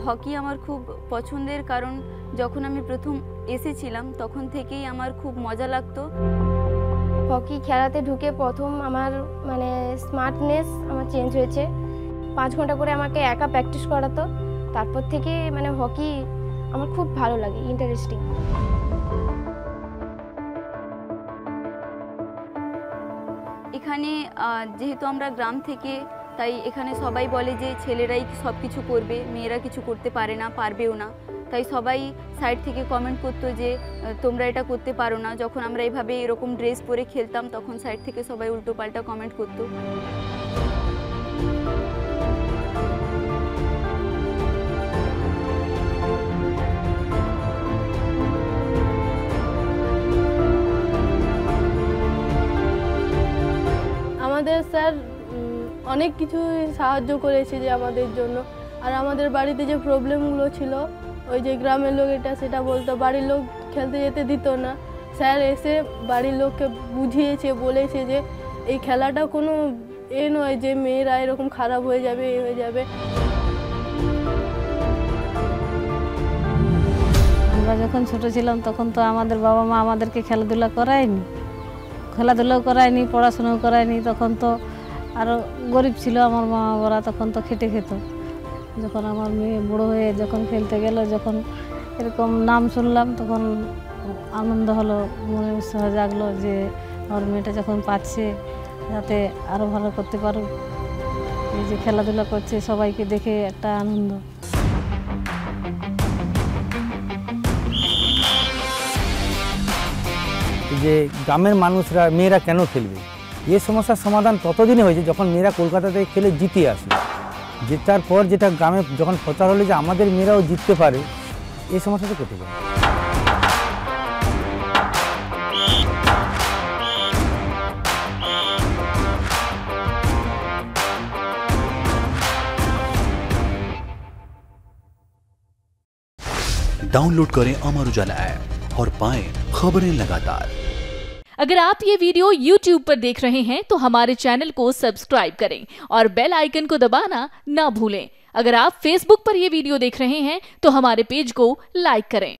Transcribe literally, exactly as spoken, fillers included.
Hockey আমার খুব পছন্দের, কারণ যখন আমি প্রথম এসেছিলাম তখন থেকেই আমার খুব মজা লাগতো। হকি খেলাতে ঢুকে প্রথম আমার মানে স্মার্টনেস আমার চেঞ্জ হয়েছে। পাঁচ ঘন্টা করে আমাকে একা প্র্যাকটিস করাতো, তারপর থেকে মানে হকি আমার খুব ভালো লাগে, ইন্টারেস্টিং। এখানে যেহেতু আমরা গ্রাম থেকে, তাই এখানে সবাই বলে যে ছেলেরাই সব কিছু করবে, মেয়েরা কিছু করতে পারে না, পারবেও না। তাই সবাই সাইড থেকে কমেন্ট করতো যে তোমরা এটা করতে পারো না। যখন আমরা এইভাবে এরকম ড্রেস পরে খেলতাম তখন সাইড থেকে সবাই উল্টো পাল্টা কমেন্ট করতো। আমাদের স্যার অনেক কিছু সাহায্য করেছে যে আমাদের জন্য। আর আমাদের বাড়িতে যে প্রবলেমগুলো ছিল, ওই যে গ্রামের লোক এটা সেটা বলতো, বাড়ির লোক খেলতে যেতে দিত না। স্যার এসে বাড়ির লোককে বুঝিয়েছে, বলেছে যে এই খেলাটা কোনো এ নয় যে মেয়েরা এরকম খারাপ হয়ে যাবে, এ হয়ে যাবে। আমরা যখন ছোট ছিলাম তখন তো আমাদের বাবা মা আমাদেরকে খেলাধুলা করায়নি, খেলাধুলাও করায়নি, পড়াশোনাও করায়নি। তখন তো আরও গরিব ছিল আমার মা বাবারা, তখন তো খেটে খেত। যখন আমার মেয়ে বড়ো হয়ে যখন খেলতে গেল, যখন এরকম নাম শুনলাম তখন আনন্দ হলো, মনে উৎসাহ জাগলো যে আমার মেয়েটা যখন পাচ্ছে যাতে আরও ভালো করতে পারুক। এই যে খেলাধুলা করছে সবাইকে দেখে একটা আনন্দ। যে গ্রামের মানুষরা মেয়েরা কেন খেলবে, এই সমস্যার সমাধান ততদিনে হয়েছে যখন মেয়েরা কলকাতাতে খেলে জিতে আসে। জেতার পর যেটা গ্রামে যখন প্রচার হলো যে আমাদের মেয়েরাও জিততে পারে, এই সমস্যাটা কেটে যায়। डाउनलोड करें अमर उजाला ऐप और पाएं खबरें लगातार। अगर आप ये वीडियो YouTube पर देख रहे हैं तो हमारे चैनल को सब्सक्राइब करें और बेल आइकन को दबाना ना भूलें। अगर आप Facebook पर ये वीडियो देख रहे हैं तो हमारे पेज को लाइक करें।